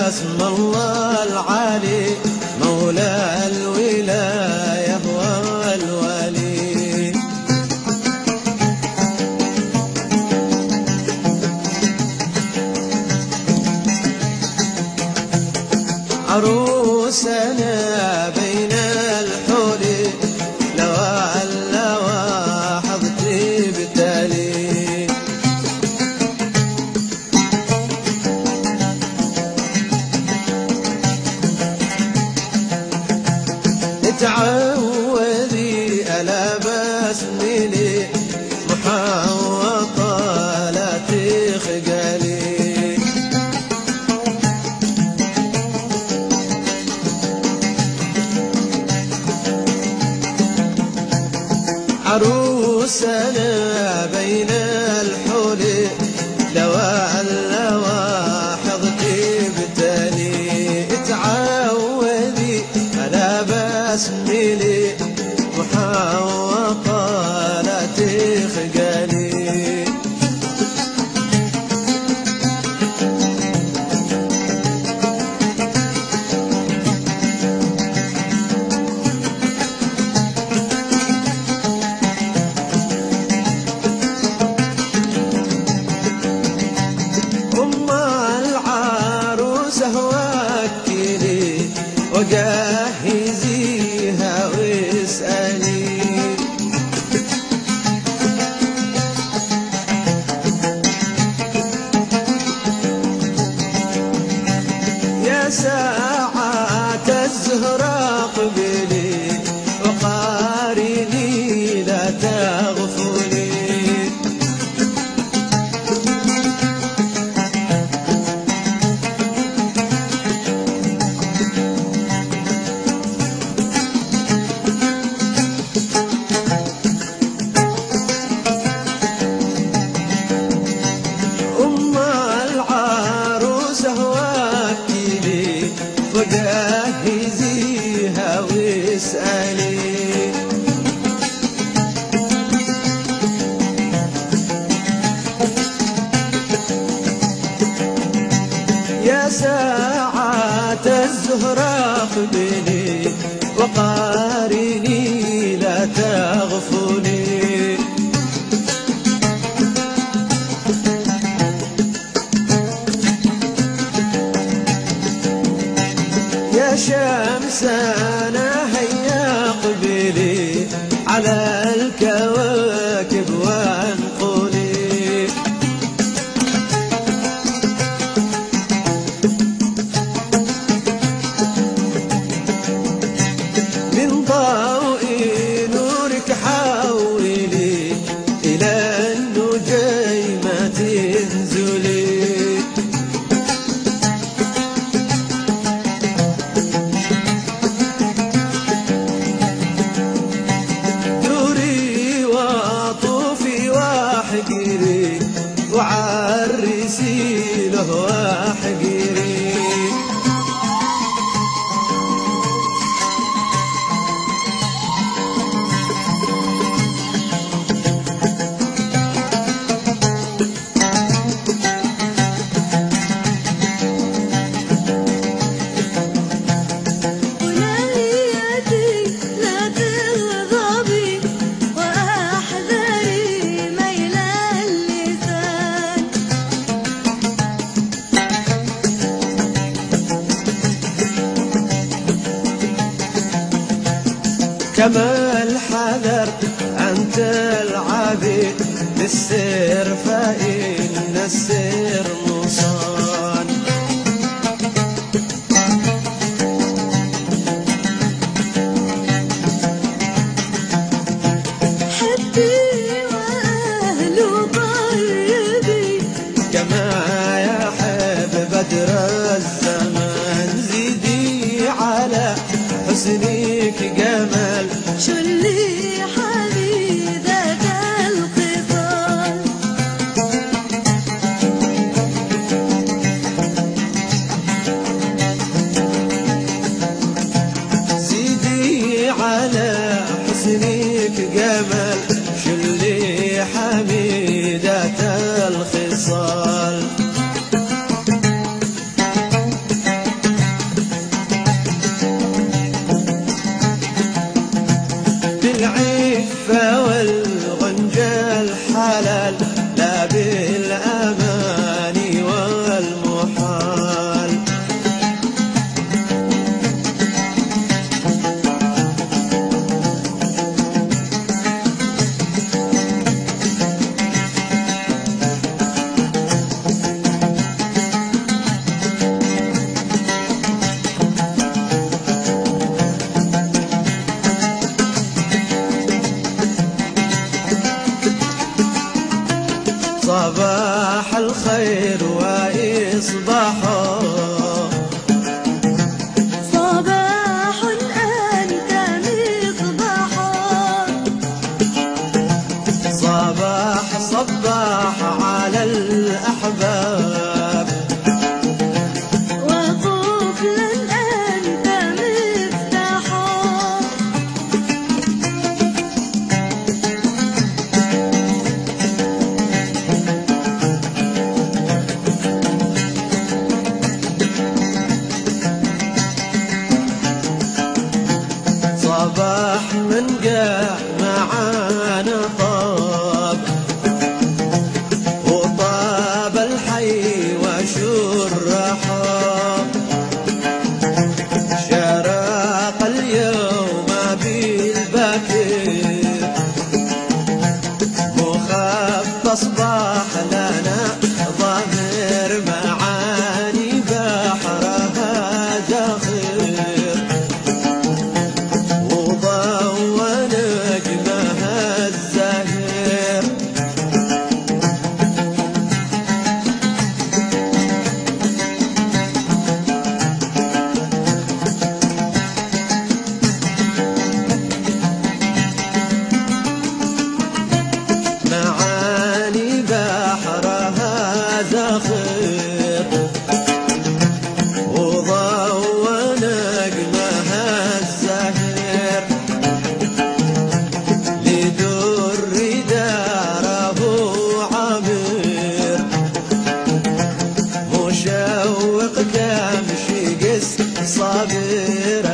اسم الله العالي مولى الولاية والولي. عروسنا بين الحول لو لاحظت بالتالي تعودي ألا بسملي محوطة لا تخجلي. عروسنا بين الحول لو لاحظتي بالتالي تعودي ألا بسملي محوطة لا تخجلي. أم العروسة وكلي وجهزيها واسألي يا ساعة الزهرة قبلي وقارني لا تغفلي. وجهزيها واسألي يا ساعة الزهرة قبلي وقارني لا تغفلي. يا شمسنا هيا قبلي على الكواكب وانقلي. من ضوء نورك حولي إلى النجيمة تنزلي. واحقري وعرسي له واحقري. كما الحذر أنت العبيد بالسر فإن السر مصان. حبي وأهل طيبي كما يحب بدر الزمان زيدي على حسنك جمال شلي حبيبك الخصال. زيدي على حسنك جمال شلي حميدة الخصال. مصباحه صباح أنت مصباحه صباح صباح على الأحباب وطفلا أنت مفتاحه صباح من قاع معانا طاب وطاب الحي وشور رحاب شرق اليوم بالبكير مخفف صباح لنا ظاهر معاني بحرها داخل وضوى نجمها الزهير معاني بحرها زخير وضوى نجمها الزهير لدر داره عبير مشوق كمشي قس صابر